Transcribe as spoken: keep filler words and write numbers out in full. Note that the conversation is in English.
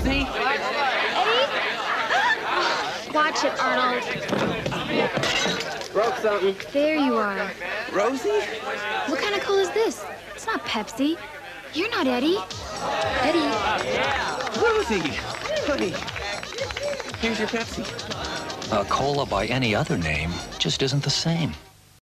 Rosie? Eddie? Watch it, Arnold. Broke something. There you are. Rosie? What kind of cola is this? It's not Pepsi. You're not Eddie. Eddie. Rosie! Honey, here's your Pepsi. A cola by any other name just isn't the same.